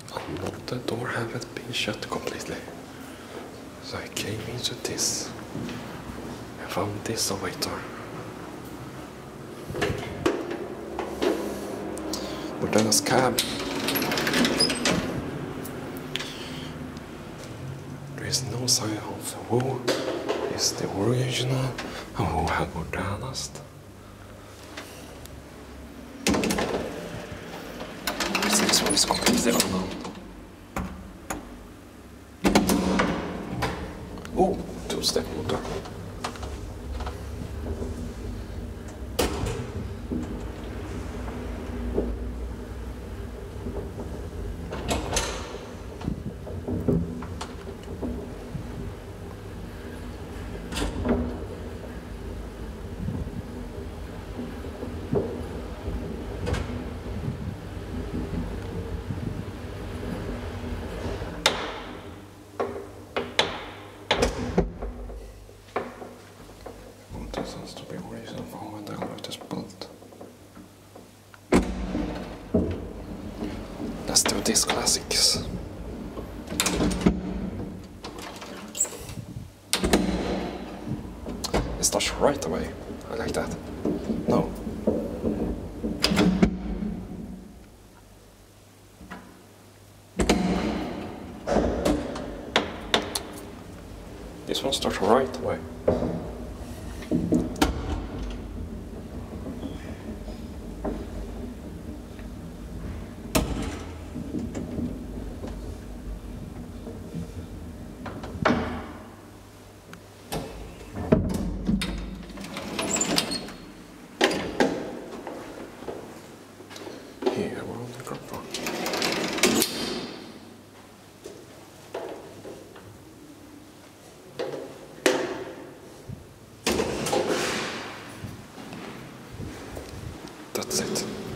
The door haven't been shut completely. So I came into this. I found this elevator. Modernsied cab. There is no sign of who is the original and who had modernast. This one is completely unknown. Oh, two-step motor. This has to be reason for when the elevator is built. Let's do these classics. It starts right away. I like that. No. This one starts right away. Here we're on the ground floor. That's it.